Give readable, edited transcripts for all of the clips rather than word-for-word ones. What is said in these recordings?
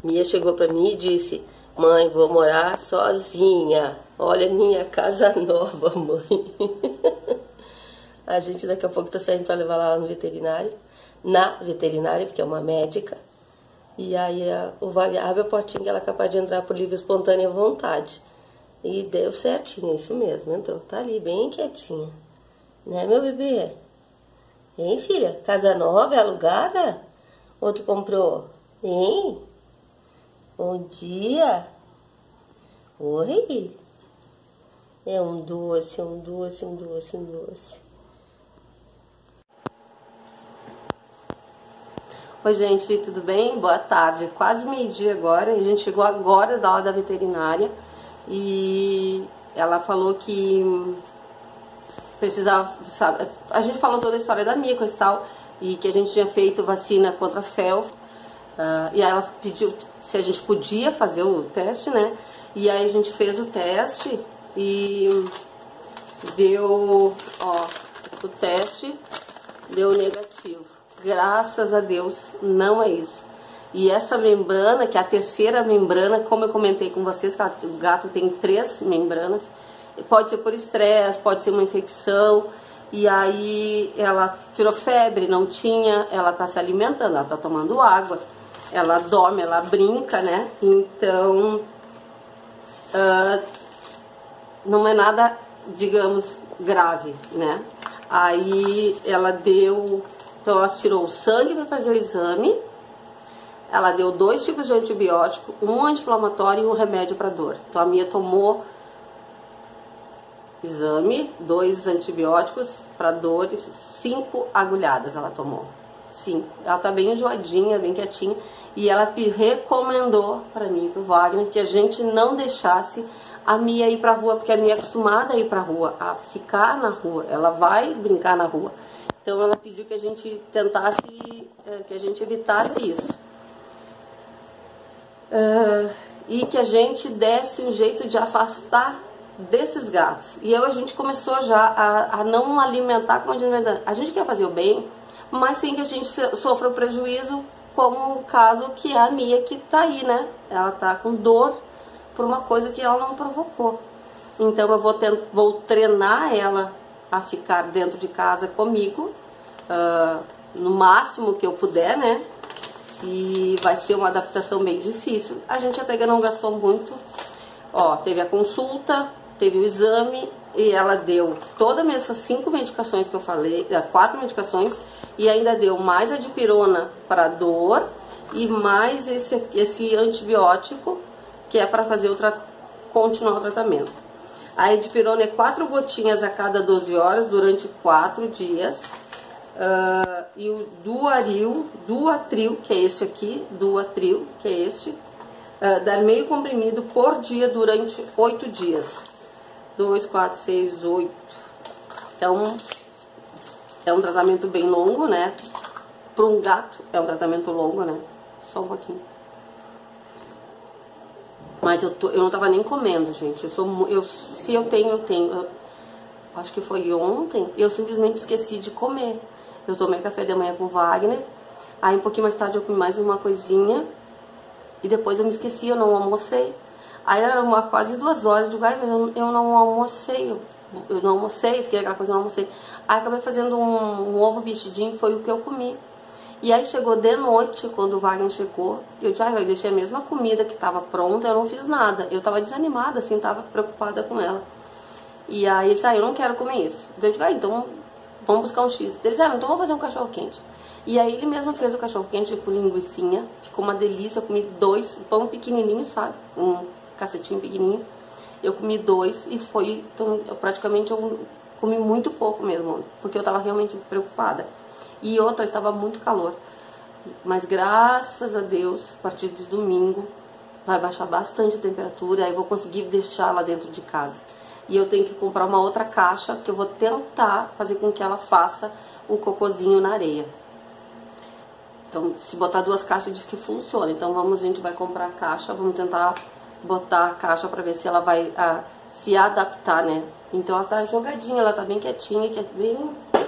Mia chegou pra mim e disse: mãe, vou morar sozinha. Olha minha casa nova, mãe. A gente daqui a pouco tá saindo pra levar lá no veterinário. Na veterinária, porque é uma médica. E aí o Wagner abre a portinha que ela é capaz de entrar por livre e espontânea vontade. E deu certinho, é isso mesmo. Entrou, tá ali bem quietinha. Né, meu bebê? Hein, filha? Casa nova, é alugada? Ou tu comprou? Hein? Bom dia. Oi. É um doce, um doce, um doce, um doce. Oi, gente, tudo bem? Boa tarde. Quase meio-dia agora. A gente chegou agora da aula da veterinária e ela falou que precisava, sabe, a gente falou toda a história da Mia, coisa e tal, e que a gente tinha feito vacina contra a felve. E aí ela pediu se a gente podia fazer o teste, né? E aí a gente fez o teste e deu, ó, o teste deu negativo. Graças a Deus, não é isso. E essa membrana, que é a terceira membrana, como eu comentei com vocês, que o gato tem 3 membranas, pode ser por estresse, pode ser uma infecção. E aí ela tirou febre, não tinha, ela tá se alimentando, ela tá tomando água, ela dorme, ela brinca, né? Então, não é nada, digamos, grave, né? Aí ela deu, então ela tirou o sangue para fazer o exame, ela deu 2 tipos de antibiótico, um anti-inflamatório e um remédio para dor. Então a Mia tomou exame, 2 antibióticos para dor, 5 agulhadas ela tomou. 5. Ela tá bem enjoadinha, bem quietinha. E ela recomendou para mim e pro Wagner que a gente não deixasse a Mia ir pra rua, porque a Mia é acostumada a ir pra rua, a ficar na rua. Ela vai brincar na rua. Então ela pediu que a gente tentasse, que a gente evitasse isso. E que a gente desse um jeito de afastar desses gatos. E aí a gente começou já a não alimentar como a gente vai. A gente quer fazer o bem, mas sem que a gente sofra o prejuízo, como o caso que é a Mia, que tá aí, né? Ela tá com dor por uma coisa que ela não provocou. Então eu vou treinar ela a ficar dentro de casa comigo, no máximo que eu puder, né? E vai ser uma adaptação bem difícil. A gente até que não gastou muito. Ó, teve a consulta, teve o exame e ela deu todas essas 5 medicações que eu falei, 4 medicações, e ainda deu mais a dipirona para dor e mais esse antibiótico que é para fazer continuar o tratamento. A dipirona é 4 gotinhas a cada 12 horas durante 4 dias. E o Duatril, que é esse aqui, Duatril, que é este, dar meio comprimido por dia durante 8 dias. 2, 4, 6, 8. Então, é um tratamento bem longo, né? Para um gato é um tratamento longo, né? Só um pouquinho. Mas eu não tava nem comendo, gente. Se eu tenho. Acho que foi ontem, eu simplesmente esqueci de comer. Eu tomei café de manhã com o Wagner, aí um pouquinho mais tarde eu comi mais uma coisinha, e depois eu me esqueci, eu não almocei. Aí era quase 2 horas, eu digo, ai, eu não almocei, eu não almocei, fiquei aquela coisa, eu não almocei. Aí acabei fazendo um ovo mexidinho, foi o que eu comi. E aí chegou de noite, quando o Wagner chegou, eu disse, ai, eu deixei a mesma comida que estava pronta, eu não fiz nada. Eu tava desanimada, assim, tava preocupada com ela. E aí eu disse, eu não quero comer isso. Eu digo, então vamos buscar um X. Ele disse, então vou fazer um cachorro quente. E aí ele mesmo fez o cachorro quente com linguicinha, ficou uma delícia. Eu comi 2, pão pequenininho, sabe? Um cacetinho pequenininho. Eu comi 2 e foi, então, praticamente eu comi muito pouco mesmo, porque eu tava realmente preocupada. E outra, estava muito calor. Mas graças a Deus, a partir de domingo, vai baixar bastante a temperatura, aí vou conseguir deixar lá dentro de casa. E eu tenho que comprar uma outra caixa, que eu vou tentar fazer com que ela faça o cocôzinho na areia. Então, se botar 2 caixas, diz que funciona. Então, a gente vai comprar a caixa, vamos tentar botar a caixa para ver se ela vai se adaptar, né? Então, ela tá jogadinha, ela tá bem quietinha,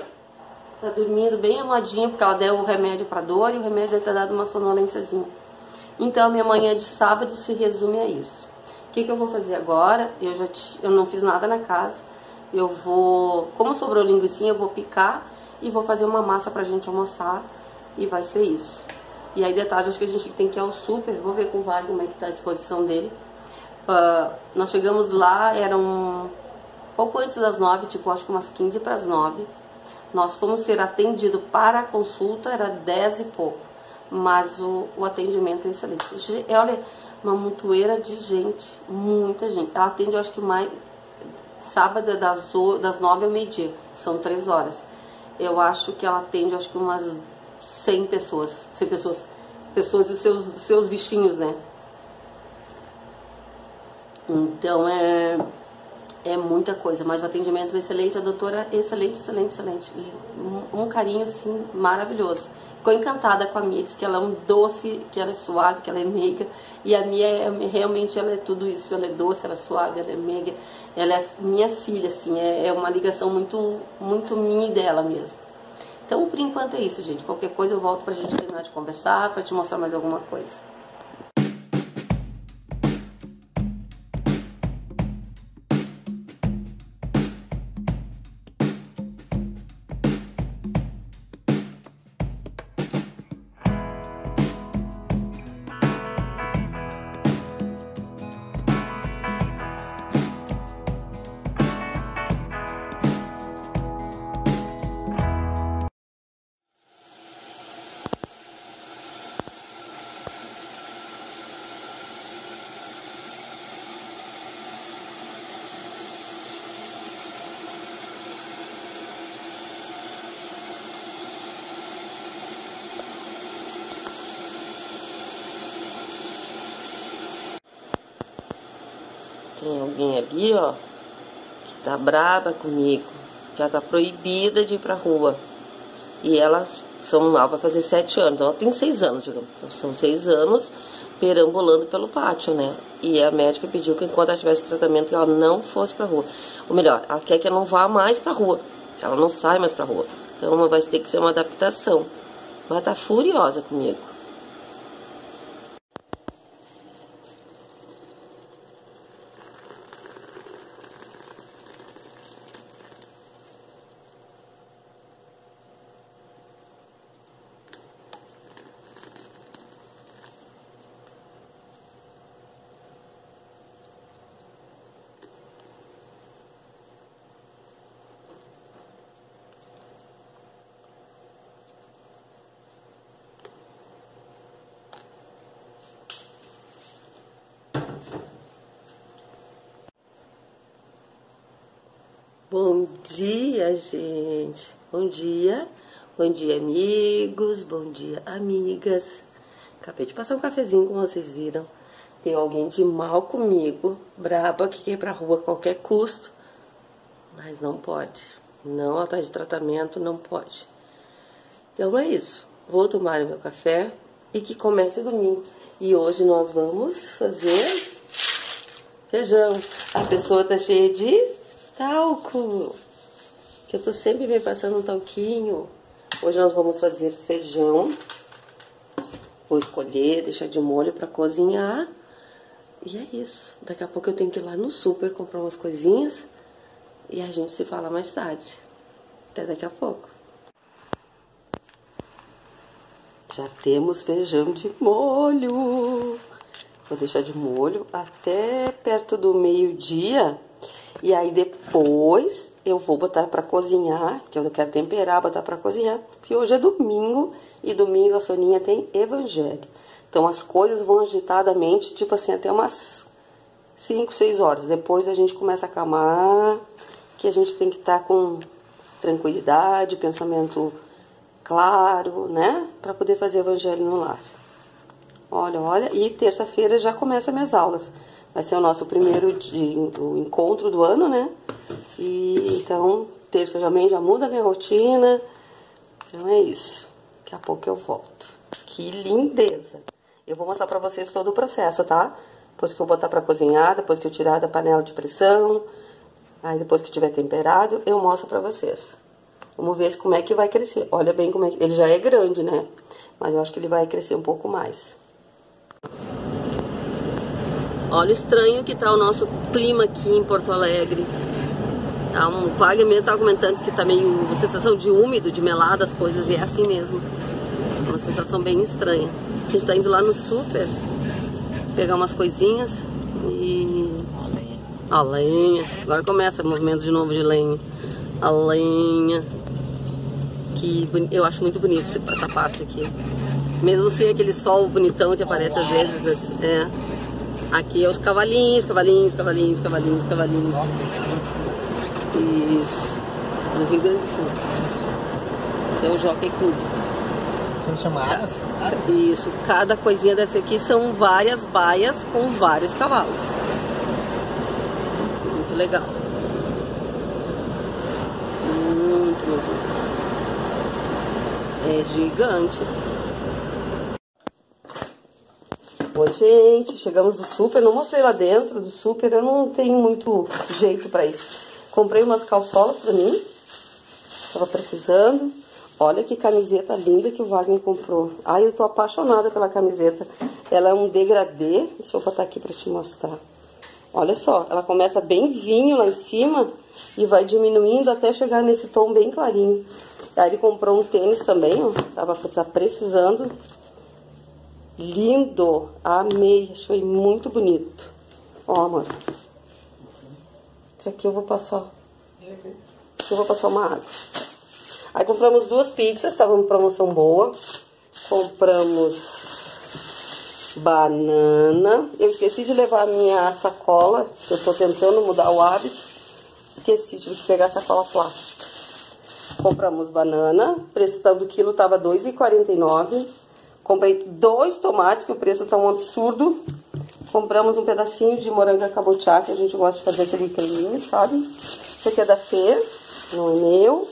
tá dormindo bem amadinha, porque ela deu o remédio para dor e o remédio deve ter dado uma sonolênciazinha. Então, a minha manhã de sábado se resume a isso. O que eu vou fazer agora? Eu não fiz nada na casa. Eu vou, como sobrou linguiça, eu vou picar e vou fazer uma massa pra gente almoçar. E vai ser isso. E aí, de tarde, acho que a gente tem que ir ao super. Vou ver com o Wagner como é que tá a disposição dele. Nós chegamos lá, eram pouco antes das 9, tipo, acho que umas 15 para as 9. Nós fomos ser atendidos para a consulta, era 10 e pouco. Mas o atendimento é excelente. Olha, uma montoeira de gente, muita gente. Ela atende, eu acho que mais sábado das 9 ao meio-dia, são 3 horas. Eu acho que ela atende, acho que umas 100 pessoas. 100 pessoas. Pessoas e os seus bichinhos, né? Então é muita coisa, mas o atendimento é excelente, a doutora é excelente, excelente, excelente. Um carinho, assim, maravilhoso. Ficou encantada com a Mia, disse que ela é um doce, que ela é suave, que ela é meiga. E a Mia, realmente, ela é tudo isso. Ela é doce, ela é suave, ela é meiga. Ela é minha filha, assim, é uma ligação muito, muito minha e dela mesmo. Então, por enquanto é isso, gente. Qualquer coisa eu volto pra gente terminar de conversar, pra te mostrar mais alguma coisa. Tem alguém ali, ó, que tá braba comigo. Já tá proibida de ir pra rua. E ela vai fazer 7 anos. Então ela tem 6 anos, digamos. Então são 6 anos perambulando pelo pátio, né? E a médica pediu que enquanto ela tivesse tratamento, que ela não fosse pra rua. Ou melhor, ela quer que ela não vá mais pra rua. Que ela não saia mais pra rua. Então vai ter que ser uma adaptação. Mas tá furiosa comigo. Bom dia, gente. Bom dia. Bom dia, amigos. Bom dia, amigas. Acabei de passar um cafezinho, como vocês viram. Tem alguém de mal comigo, braba, que quer ir pra rua a qualquer custo. Mas não pode. Não, ela tá de tratamento, não pode. Então é isso. Vou tomar meu café e que comece o domingo. E hoje nós vamos fazer feijão. A pessoa tá cheia de talco, que eu tô sempre me passando um talquinho. Hoje nós vamos fazer feijão. Vou escolher, deixar de molho pra cozinhar. E é isso. Daqui a pouco eu tenho que ir lá no super comprar umas coisinhas. E a gente se fala mais tarde. Até daqui a pouco. Já temos feijão de molho. Vou deixar de molho até perto do meio-dia. E aí depois eu vou botar pra cozinhar, que eu quero temperar, botar pra cozinhar. Porque hoje é domingo e domingo a Soninha tem evangelho. Então as coisas vão agitadamente, tipo assim, até umas 5, 6 horas. Depois a gente começa a acalmar, que a gente tem que estar com tranquilidade, pensamento claro, né? Pra poder fazer evangelho no lar. Olha, olha. E terça-feira já começa minhas aulas. Vai ser o nosso primeiro o encontro do ano, né? E então, terça já muda a minha rotina. Então é isso. Daqui a pouco eu volto. Que lindeza! Eu vou mostrar pra vocês todo o processo, tá? Depois que eu botar pra cozinhar, depois que eu tirar da panela de pressão, aí depois que tiver temperado, eu mostro pra vocês. Vamos ver como é que vai crescer. Olha bem como é que... Ele já é grande, né? Mas eu acho que ele vai crescer um pouco mais. Olha o estranho que tá o nosso clima aqui em Porto Alegre. Tá o Wagner mesmo tá comentando que tá meio uma sensação de úmido, de melada as coisas, e é assim mesmo. Uma sensação bem estranha. A gente tá indo lá no super pegar umas coisinhas e... a lenha. Agora começa o movimento de novo de lenha. A lenha. Que eu acho muito bonito essa parte aqui. Mesmo sem aquele sol bonitão que aparece às vezes. É. Aqui é os cavalinhos, cavalinhos, cavalinhos, cavalinhos, cavalinhos. Isso. No Rio Grande do Sul. Esse é o Jockey Club. Como chama? Aras? Isso. Cada coisinha dessa aqui são várias baias com vários cavalos. Muito legal. Muito, muito. É gigante. Oi, gente, chegamos do super, não mostrei lá dentro do super, eu não tenho muito jeito pra isso. Comprei umas calçolas pra mim, tava precisando. Olha que camiseta linda que o Wagner comprou. Ai, eu tô apaixonada pela camiseta. Ela é um degradê, deixa eu botar aqui pra te mostrar. Olha só, ela começa bem vinho lá em cima e vai diminuindo até chegar nesse tom bem clarinho. Aí ele comprou um tênis também, ó, tá precisando. Lindo, amei, achei muito bonito. Ó, amor. Isso aqui eu vou passar. Isso eu vou passar uma água. Aí compramos 2 pizzas, tava em promoção boa. Compramos banana. Eu esqueci de levar a minha sacola, que eu tô tentando mudar o hábito. Esqueci, tive que pegar a sacola plástica. Compramos banana, o preço do quilo tava R$ 2,49. Comprei 2 tomates, que o preço tá um absurdo. Compramos um pedacinho de morango cabotiá, que a gente gosta de fazer aquele creminho, sabe? Isso aqui é da Fê, não é meu.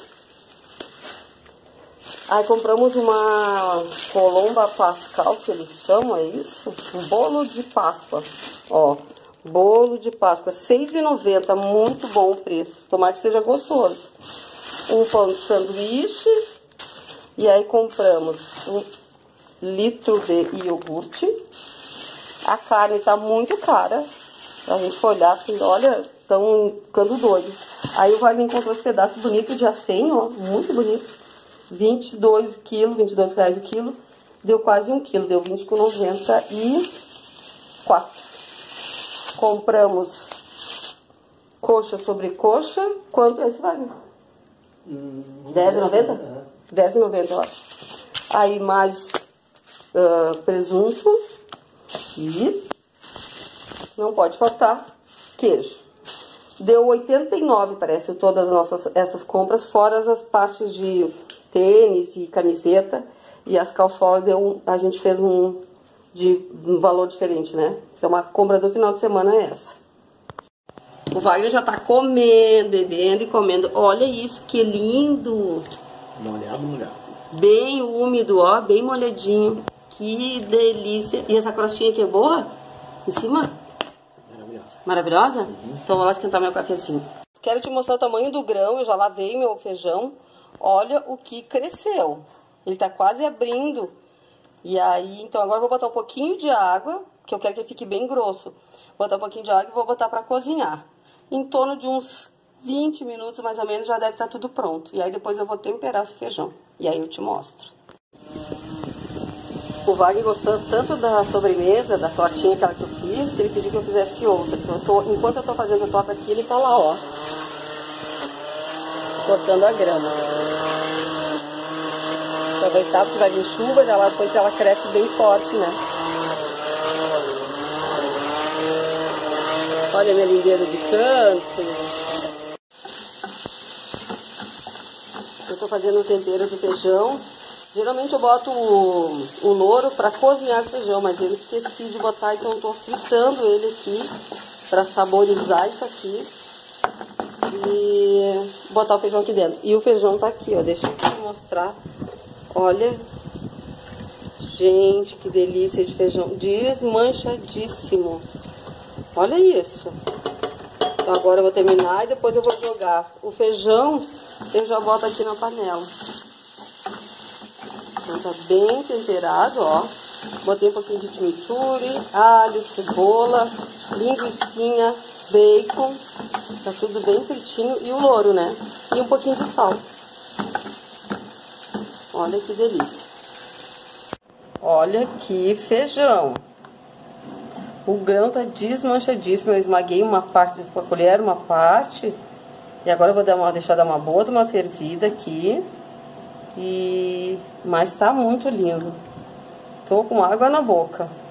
Aí compramos uma colomba pascal, que eles chamam, é isso? Um bolo de Páscoa, ó. Bolo de Páscoa, R$ 6,90, muito bom o preço. Tomara que seja gostoso. Um pão de sanduíche. E aí compramos 1 litro de iogurte. A carne tá muito cara. A gente foi olhar assim, olha, estão ficando doidos. Aí o Wagner encontrou esse pedaço bonito de acém, ó, muito bonito. 22 quilos, R$22 o quilo. Deu quase 1 quilo, deu 20,94. Compramos coxa sobre coxa. Quanto é esse, Wagner? R$10,90? R$10,90, eu acho. Aí mais presunto. E não pode faltar queijo. Deu 89, parece, todas as essas compras, fora as partes de tênis e camiseta. E as calçolas a gente fez um valor diferente, né? Então a compra do final de semana é essa. O Wagner já tá comendo, bebendo e comendo. Olha isso, que lindo! Molhado, molhado. Bem úmido, ó, bem molhadinho. Que delícia. E essa crostinha aqui é boa? Em cima? Maravilhosa. Maravilhosa? Então vou lá esquentar meu cafezinho. Quero te mostrar o tamanho do grão. Eu já lavei meu feijão. Olha o que cresceu. Ele tá quase abrindo. E aí, então agora eu vou botar um pouquinho de água, que eu quero que ele fique bem grosso. Vou botar um pouquinho de água e vou botar pra cozinhar. Em torno de uns 20 minutos, mais ou menos, já deve estar tudo pronto. E aí depois eu vou temperar esse feijão. E aí eu te mostro. O Wagner gostou tanto da sobremesa, da tortinha que eu fiz, que ele pediu que eu fizesse outra. Enquanto eu tô fazendo a torta aqui, ele tá lá, ó, cortando a grama. Aproveitar porque vai vir chuva, já lá depois ela cresce bem forte, né? Olha a minha lindeza de canto. Eu tô fazendo o tempero do feijão. Geralmente eu boto o louro para cozinhar o feijão, mas eu esqueci de botar, então eu tô fritando ele aqui para saborizar isso aqui e botar o feijão aqui dentro. E o feijão tá aqui, ó, deixa eu te mostrar. Olha, gente, que delícia de feijão, desmanchadíssimo. Olha isso. Então agora eu vou terminar e depois eu vou jogar o feijão, eu já boto aqui na panela. Então tá bem temperado, ó. Botei um pouquinho de chimichurri, alho, cebola, linguiçinha, bacon. Tá tudo bem fritinho. E o louro, né? E um pouquinho de sal. Olha que delícia. Olha que feijão. O grão tá desmanchadíssimo. Eu esmaguei uma parte com a colher, uma parte. E agora eu vou deixar dar uma boa de uma fervida aqui. Mas tá muito lindo. Tô com água na boca.